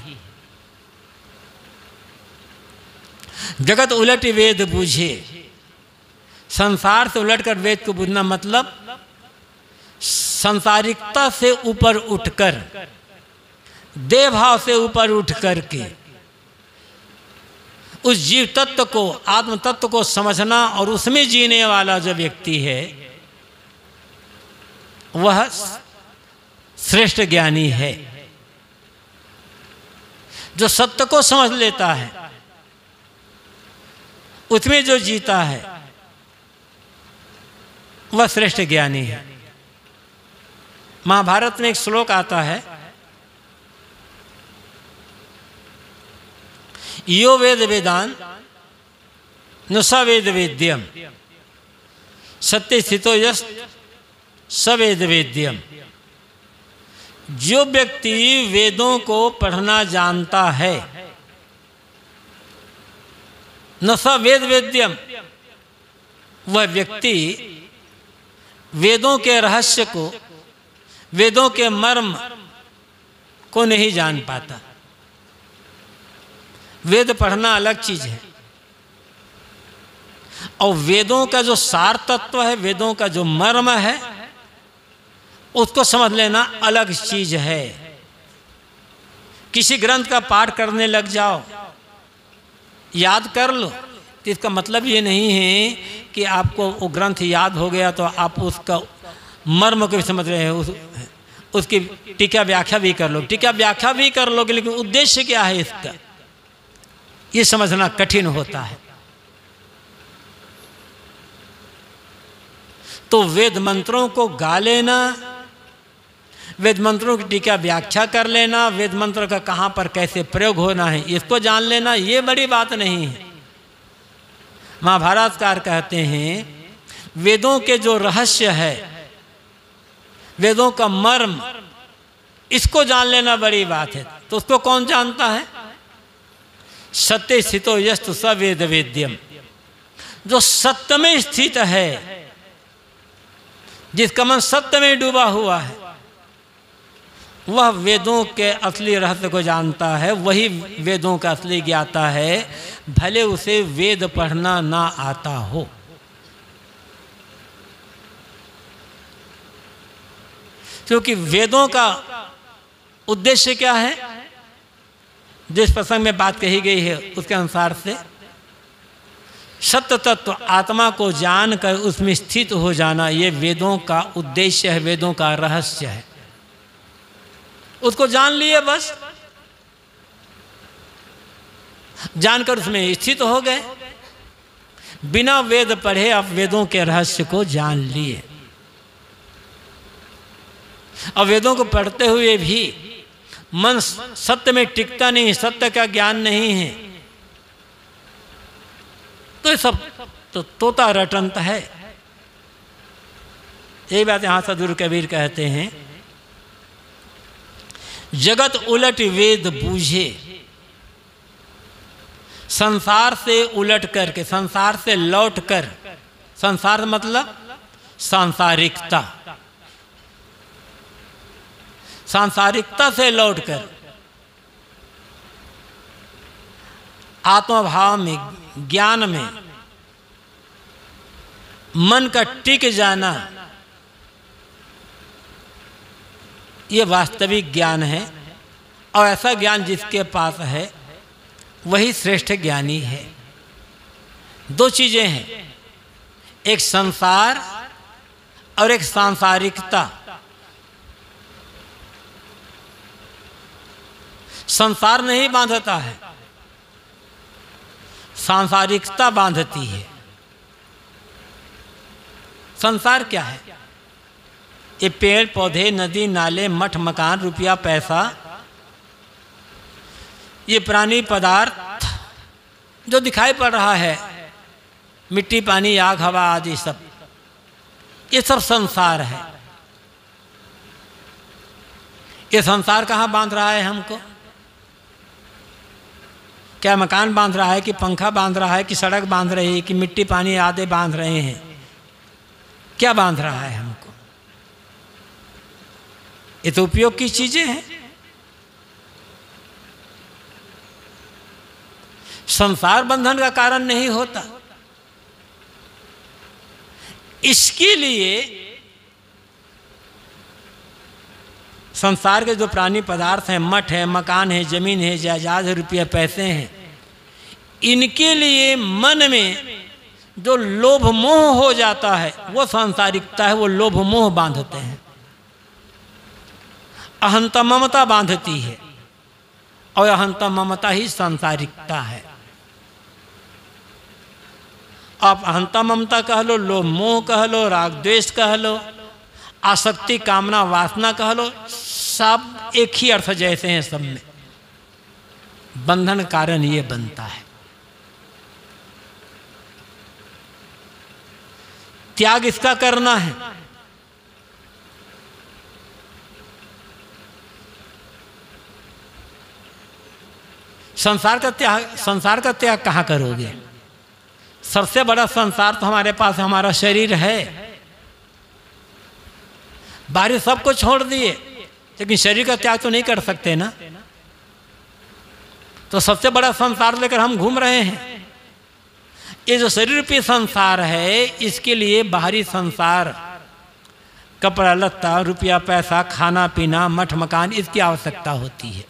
जगत उलट वेद बूझे। संसार से उलटकर वेद को बूझना मतलब संसारिकता से ऊपर उठकर देह भाव से ऊपर उठ करके उस जीव तत्व को, आत्म तत्व को समझना और उसमें जीने वाला जो व्यक्ति है वह श्रेष्ठ ज्ञानी है। जो सत्य को समझ लेता है, उसमें जो जीता है, वह श्रेष्ठ ज्ञानी है। महाभारत में एक श्लोक आता है, यो वेद वेदान न स वेद वेद्यम सत्य स्थितो यस् स वेद वेद्यम। जो व्यक्ति वेदों को पढ़ना जानता है, न स वेद वेद्यम, वह व्यक्ति वेदों के रहस्य को, वेदों के मर्म को नहीं जान पाता। वेद पढ़ना अलग चीज है और वेदों का जो सार तत्व है, वेदों का जो मर्म है, उसको समझ लेना अलग चीज है। किसी ग्रंथ का पाठ करने लग जाओ, याद कर लो, तो इसका मतलब ये नहीं है कि आपको वो ग्रंथ याद हो गया तो आप उसका मर्म को भी समझ रहे हो। उसकी टीका व्याख्या भी कर लो, टीका व्याख्या भी कर लोगे, लेकिन उद्देश्य क्या है इसका, ये समझना कठिन होता है। तो वेद मंत्रों को गा लेना, वेद मंत्रों की टीका व्याख्या कर लेना, वेद मंत्र का कहाँ पर कैसे प्रयोग होना है इसको जान लेना, ये बड़ी बात नहीं है। महाभारतकार कहते हैं वेदों के जो रहस्य है, वेदों का मर्म, इसको जान लेना बड़ी बात है। तो उसको कौन जानता है? सत्य स्थितो यस्तु स वेद वेद्यम। जो सत्य में स्थित है, जिसका मन सत्य में डूबा हुआ है, वह वेदों के असली रहस्य को जानता है, वही वेदों का असली ज्ञाता है, भले उसे वेद पढ़ना ना आता हो। क्योंकि वेदों का उद्देश्य क्या है, जिस प्रसंग में बात कही गई है उसके अनुसार से सत्य तत्व आत्मा को जानकर उसमें स्थित हो जाना, ये वेदों का उद्देश्य है, वेदों का रहस्य है। उसको जान लिए, बस जानकर उसमें स्थित हो गए। बिना वेद पढ़े आप वेदों के रहस्य को जान लिए। और वेदों को पढ़ते हुए भी मन सत्य में टिकता नहीं, सत्य का ज्ञान नहीं है, तो ये सब तो तोता रटंत है। यही बात यहां सदगुरु कबीर कहते हैं, जगत उलट वेद बूझे, संसार से उलट करके, संसार से लौट कर, संसार मतलब सांसारिकता, सांसारिकता से लौटकर आत्मभाव में, ज्ञान में मन का टिक जाना, ये वास्तविक ज्ञान है। और ऐसा ज्ञान जिसके पास है वही श्रेष्ठ ज्ञानी है। दो चीजें हैं, एक संसार और एक सांसारिकता। संसार नहीं बांधता है, सांसारिकता बांधती है। संसार क्या है? ये पेड़ पौधे, नदी नाले, मठ मकान, रुपया पैसा, ये प्राणी पदार्थ जो दिखाई पड़ रहा है, मिट्टी पानी आग हवा आदि सब, ये सब संसार है। ये संसार कहाँ बांध रहा है हमको? क्या मकान बांध रहा है, कि पंखा बांध रहा है, कि सड़क बांध रही है, कि मिट्टी पानी आदि बांध रहे हैं? क्या बांध रहा है हमको? ये तो उपयोग की चीजें हैं। संसार बंधन का कारण नहीं होता। इसके लिए संसार के जो प्राणी पदार्थ हैं, मठ है, मकान है, जमीन है, जायदाद है, रुपया पैसे हैं, इनके लिए मन में जो लोभ मोह हो जाता है वो सांसारिकता है, वो लोभ मोह बांधते हैं। अहंता ममता बांधती है और अहंता ममता ही सांसारिकता है। आप अहंता ममता कह लो, लोभ मोह कह लो, राग द्वेष कह लो, आसक्ति कामना वासना कह लो, सब एक ही अर्थ जैसे हैं। सब में बंधन कारण ये बनता है। त्याग इसका करना है। संसार का त्याग कहाँ करोगे? सबसे बड़ा संसार तो हमारे पास हमारा शरीर है। बाहरी सब को छोड़ दिए, लेकिन शरीर का त्याग तो नहीं कर सकते ना। तो सबसे बड़ा संसार लेकर हम घूम रहे हैं। ये जो शरीर पे संसार है, इसके लिए बाहरी संसार, कपड़ा लत्ता, रुपया पैसा, खाना पीना, मठ मकान, इसकी आवश्यकता होती है।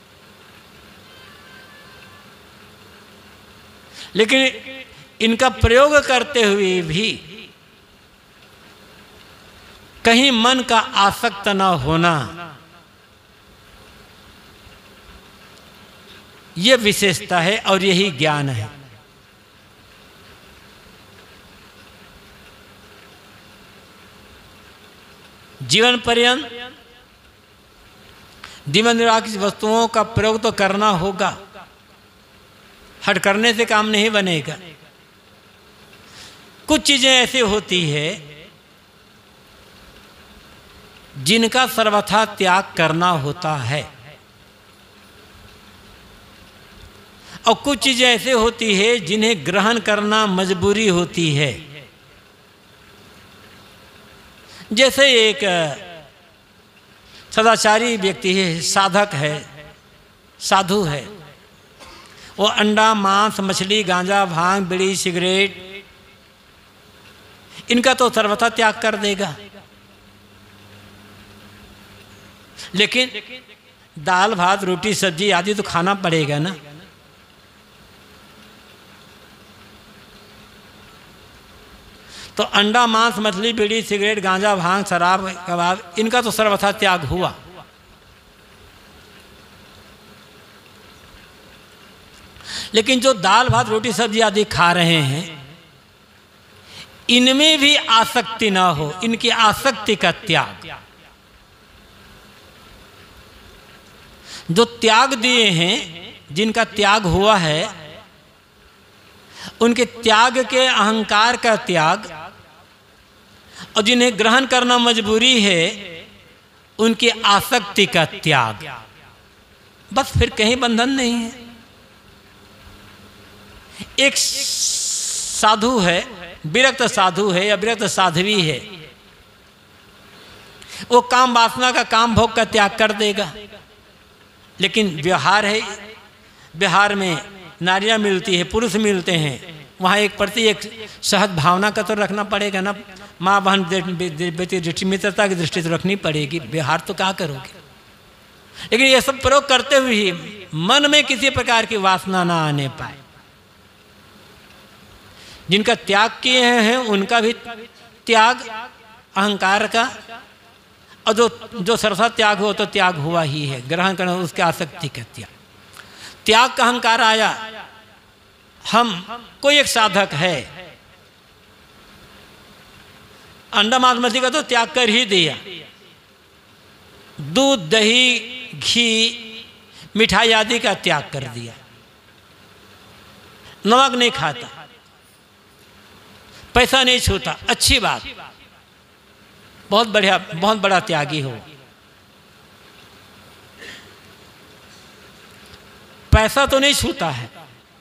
लेकिन इनका प्रयोग करते हुए भी कहीं मन का आसक्त न होना, यह विशेषता है और यही ज्ञान है। जीवन पर्यंत जीवन निर्वाह की वस्तुओं का प्रयोग तो करना होगा। हट करने से काम नहीं बनेगा। कुछ चीजें ऐसी होती है जिनका सर्वथा त्याग करना होता है, और कुछ चीजें ऐसी होती है जिन्हें ग्रहण करना मजबूरी होती है। जैसे एक सदाचारी व्यक्ति है, साधक है, साधु है, वो अंडा, मांस, मछली, गांजा, भांग, बीड़ी, सिगरेट, इनका तो सर्वथा त्याग कर देगा। लेकिन दाल भात रोटी सब्जी आदि तो खाना पड़ेगा ना। तो अंडा, मांस, मछली, बीड़ी, सिगरेट, गांजा, भांग, शराब, कबाब, इनका तो सर्वथा त्याग हुआ। लेकिन जो दाल भात रोटी सब्जी आदि खा रहे हैं, इनमें भी आसक्ति ना हो, इनकी आसक्ति का त्याग। जो त्याग दिए हैं, जिनका त्याग हुआ है, उनके त्याग के अहंकार का त्याग, और जिन्हें ग्रहण करना मजबूरी है, उनकी आसक्ति का त्याग। बस फिर कहीं बंधन नहीं है। एक साधु है, विरक्त साधु है या विरक्त साध्वी है, वो काम वासना का, काम भोग का त्याग कर देगा। लेकिन व्यवहार है, व्यवहार में नारियां मिलती है, पुरुष मिलते हैं, वहाँ एक प्रति एक सहज भावना का तो रखना पड़ेगा ना। माँ बहन बेटी दृष्टि, मित्रता की दृष्टि तो रखनी पड़ेगी। व्यवहार तो क्या करोगे? लेकिन ये सब प्रयोग करते हुए ही मन में किसी प्रकार की वासना ना आने पाए। जिनका त्याग किए हैं उनका भी त्याग अहंकार का, और जो सरसा त्याग हो तो त्याग हुआ ही है। ग्रहण करना उसके आसक्ति का त्याग का अहंकार आया। हम कोई एक साधक है, अंडा मांस मछली का तो त्याग कर ही दिया, दूध दही घी मिठाई आदि का त्याग कर दिया, नमक नहीं खाता, पैसा नहीं छूता, अच्छी बात, बहुत बढ़िया, बहुत बड़ा त्यागी हो। पैसा तो नहीं छूता है,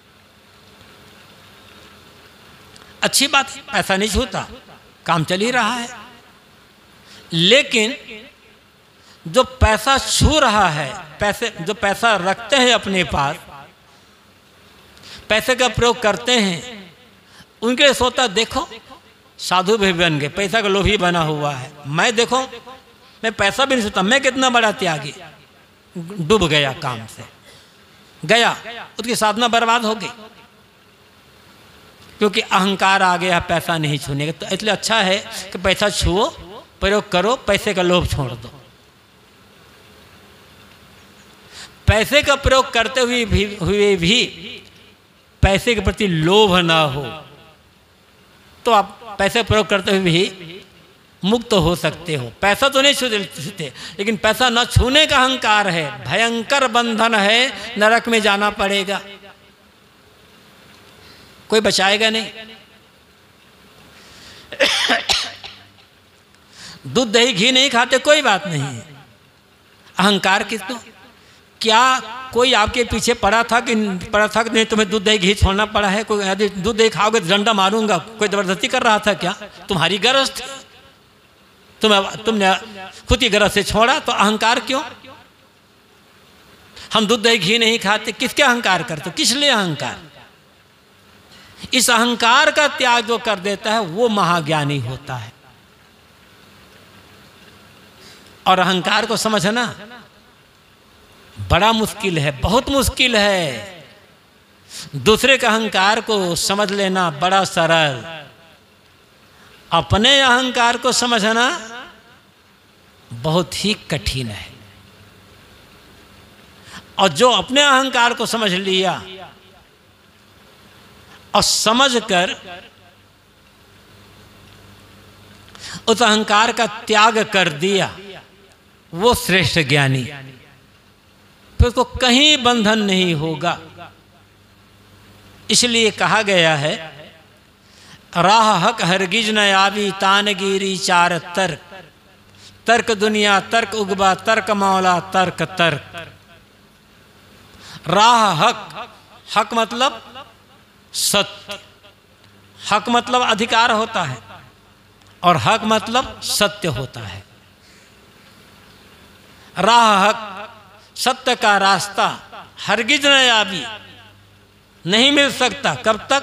अच्छी बात, पैसा नहीं छूता, काम चल ही रहा है। लेकिन जो पैसा छू रहा है, पैसे जो पैसा रखते हैं अपने पास, पैसे का प्रयोग करते हैं, उनके सोता देखो साधु भी बन गए, पैसा का लोभी बना हुआ है। मैं देखो मैं पैसा भी नहीं सोचता, मैं कितना बड़ा त्यागी। डूब गया काम से, गया, उसकी साधना बर्बाद हो गई, क्योंकि अहंकार आ गया, पैसा नहीं छूने का। तो इसलिए अच्छा है कि पैसा छुओ, प्रयोग करो, पैसे का लोभ छोड़ दो। पैसे का प्रयोग करते हुए भी पैसे के प्रति लोभ ना हो, तो आप पैसे प्रयोग करते हुए भी मुक्त हो सकते हो। पैसा तो नहीं छूते, लेकिन पैसा न छूने का अहंकार है, भयंकर बंधन है, नरक में जाना पड़ेगा, कोई बचाएगा नहीं। दूध दही घी नहीं खाते, कोई बात नहीं है, अहंकार किसको? क्या कोई आपके पीछे पड़ा था कि नहीं तुम्हें दूध दही घी छोड़ना पड़ा है? कोई यदि दूध दही खाओगे तो डंडा मारूंगा, कोई जबरदस्ती कर रहा था क्या? तुम्हारी गरज थी, तुमने खुद की गरज से छोड़ा, तो अहंकार क्यों? हम दूध दही घी नहीं खाते, किसके अहंकार करते? किस लिए अहंकार? इस अहंकार का त्याग जो कर देता है वो महाज्ञानी होता है। और अहंकार को समझना बड़ा मुश्किल है, बहुत मुश्किल है। दूसरे के अहंकार को समझ लेना बड़ा सरल, अपने अहंकार को समझना बहुत ही कठिन है। और जो अपने अहंकार को समझ लिया और समझकर उस अहंकार का त्याग कर दिया, वो श्रेष्ठ ज्ञानी, फिर उसको कहीं बंधन नहीं होगा। इसलिए कहा गया है, राह हक हरगिज न आवी तानगिरी चार तर्क, तर्क दुनिया तर्क उगबा तर्क मौला तर्क तर्क। राह हक, हक मतलब सत्य, हक मतलब अधिकार होता है, और हक मतलब सत्य होता है। राह हक, सत्य का रास्ता, हरगिज न आवी, नहीं मिल सकता। कब तक?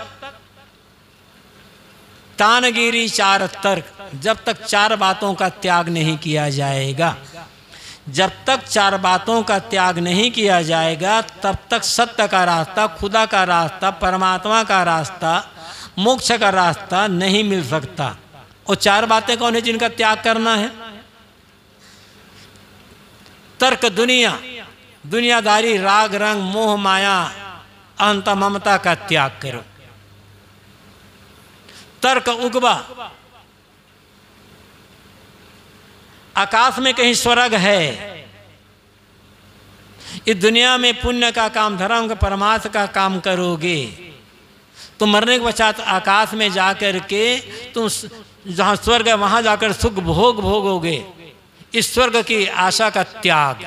तानगिरी चार तर्क, जब तक चार बातों का त्याग नहीं किया जाएगा। जब तक चार बातों का त्याग नहीं किया जाएगा, तब तक सत्य का रास्ता, खुदा का रास्ता, परमात्मा का रास्ता, मोक्ष का रास्ता नहीं मिल सकता। और चार बातें कौन है जिनका त्याग करना है? तर्क दुनिया, दुनियादारी, राग रंग, मोह माया, अहंता ममता का त्याग करो। तर्क उगबा, आकाश में कहीं स्वर्ग है, इस दुनिया में पुण्य का काम, धर्म का, परमार्थ का काम करोगे तो मरने के पश्चात आकाश में जाकर के तुम जहाँ स्वर्ग है वहाँ जाकर सुख भोग भोगोगे। इस स्वर्ग की आशा का त्याग।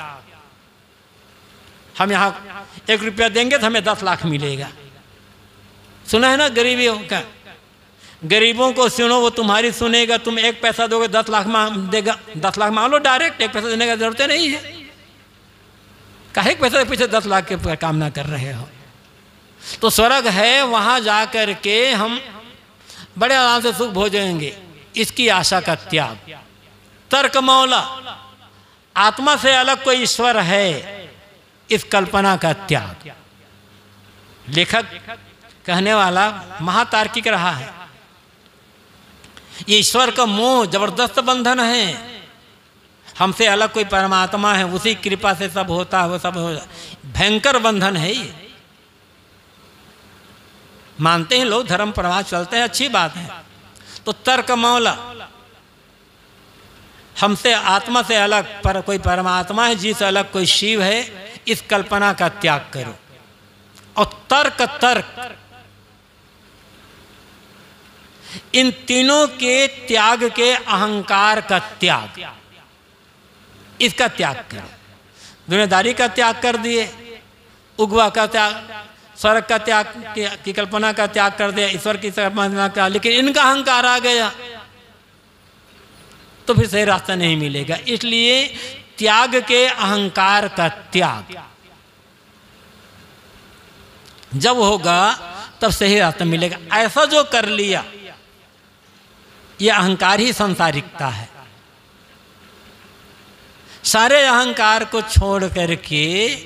हम यहाँ 1 रुपया देंगे तो हमें 10 लाख मिलेगा। सुना है ना गरीबियों का? गरीबों को सुनो, वो तुम्हारी सुनेगा। तुम 1 पैसा दोगे 10 लाख देगा। 10 लाख मान लो डायरेक्ट, 1 पैसा देने का जरूरत नहीं है। काहे पैसा के पीछे 10 लाख के कामना कर रहे हो? तो स्वर्ग है, वहां जाकर के हम बड़े आराम से सुख भोगेंगे, इसकी आशा का त्याग। तर्क मौला, आत्मा से अलग कोई ईश्वर है, इस कल्पना का त्याग। लेखक कहने वाला महातार्किक रहा है। ये ईश्वर का मोह जबरदस्त बंधन है। हमसे अलग कोई परमात्मा है, उसी कृपा से सब होता है, वो सब हो, भयंकर बंधन है ये। मानते हैं लोग, धर्म प्रवाह चलते हैं, अच्छी बात है। तो तर्क मौला, हमसे आत्मा से अलग पर कोई परमात्मा है, जिससे अलग कोई शिव है, इस कल्पना का त्याग करो। और तर्क तर्क, इन तीनों के त्याग के अहंकार का त्याग, इसका त्याग करो। दुनियादारी का त्याग कर दिए, उगवा का त्याग, स्वर्ग का त्याग की कल्पना का त्याग कर दिया, ईश्वर की कल्पना का, लेकिन इनका अहंकार आ गया तो फिर सही रास्ता नहीं मिलेगा। इसलिए त्याग के अहंकार का त्याग जब होगा तब सही रास्ता मिलेगा। ऐसा जो कर लिया, यह अहंकार ही सांसारिकता है। सारे अहंकार को छोड़ करके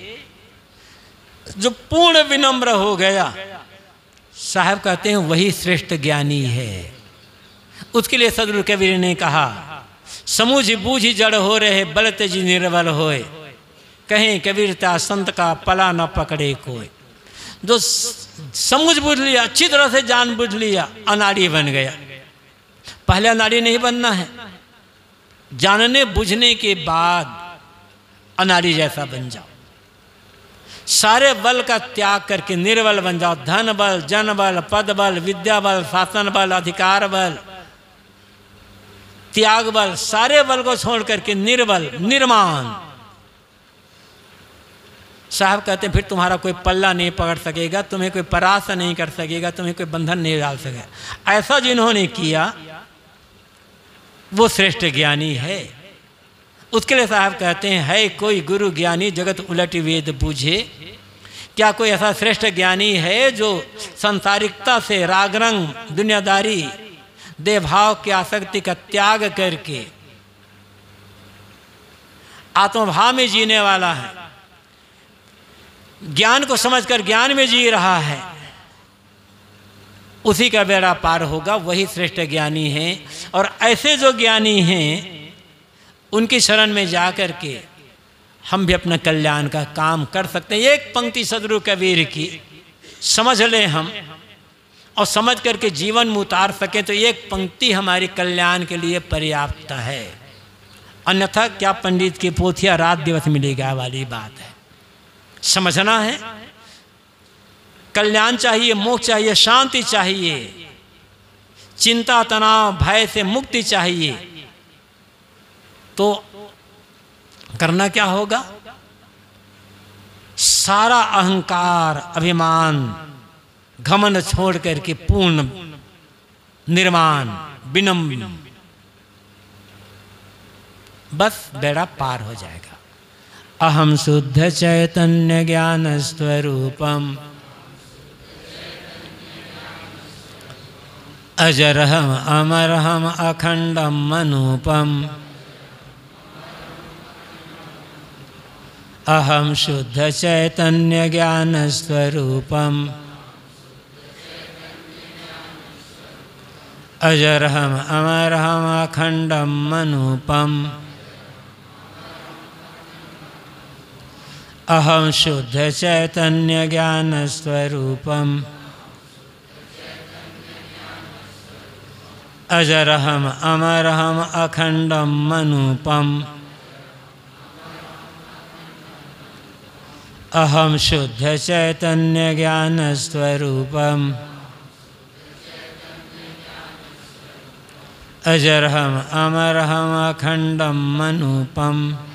जो पूर्ण विनम्र हो गया, साहब कहते हैं वही श्रेष्ठ ज्ञानी है। उसके लिए सदगुरु कबीर ने कहा, समूझ बूझ जड़ हो रहे बल तेज निर्बल होए, कहें कबीरता संत का पला न पकड़े कोई। जो समझ बूझ लिया, अच्छी तरह से जान बूझ लिया, अनाड़ी बन गया। पहले अनाड़ी नहीं बनना है, जानने बुझने के बाद अनाड़ी जैसा बन जाओ। सारे बल का त्याग करके निर्बल बन जाओ। धन बल, जन बल, पद बल, विद्या बल, शासन बल, अधिकार बल, त्याग बल, सारे बल को छोड़ करके निर्बल, निर्माण। साहब कहते हैं फिर तुम्हारा कोई पल्ला नहीं पकड़ सकेगा, तुम्हें कोई परास्त नहीं कर सकेगा, तुम्हें कोई बंधन नहीं डाल सकेगा। ऐसा जिन्होंने किया वो श्रेष्ठ ज्ञानी है। उसके लिए साहब कहते हैं, है कोई गुरु ज्ञानी जगत उलट वेद बूझे। क्या कोई ऐसा श्रेष्ठ ज्ञानी है जो संसारिकता से, रागरंग, दुनियादारी, देवभाव की आसक्ति का त्याग करके आत्मभाव में जीने वाला है, ज्ञान को समझकर ज्ञान में जी रहा है, उसी का बेड़ा पार होगा, वही श्रेष्ठ ज्ञानी है। और ऐसे जो ज्ञानी हैं उनकी शरण में जा कर के हम भी अपना कल्याण का काम कर सकते हैं। एक पंक्ति सदगुरु कबीर की समझ लें हम, और समझ करके जीवन में उतार सके तो एक पंक्ति हमारी कल्याण के लिए पर्याप्त है। अन्यथा क्या पंडित की पोथिया रात दिवस मिलेगा वाली बात है। समझना है, कल्याण चाहिए, मोक्ष चाहिए, शांति चाहिए, चिंता तनाव भय से मुक्ति चाहिए, तो करना क्या होगा? सारा अहंकार, अभिमान, घमंड छोड़ करके पूर्ण निर्माण, विनम्र, बस बेड़ा पार हो जाएगा। अहम शुद्ध चैतन्य ज्ञान स्वरूपम अजरहम अमरहम अखंडम अनूपम। अहम शुद्ध चैतन्य ज्ञान स्वरूपम अजरहम अमरहम अखंडम अनूपम। अहम शुद्ध चैतन्य ज्ञान स्वरूपम अजरहम अमरहम अखंडम अनूपम। अहम शुद्ध चैतन्य ज्ञान स्वरूपम अजरहम अमरहम अखंडम अनूपम।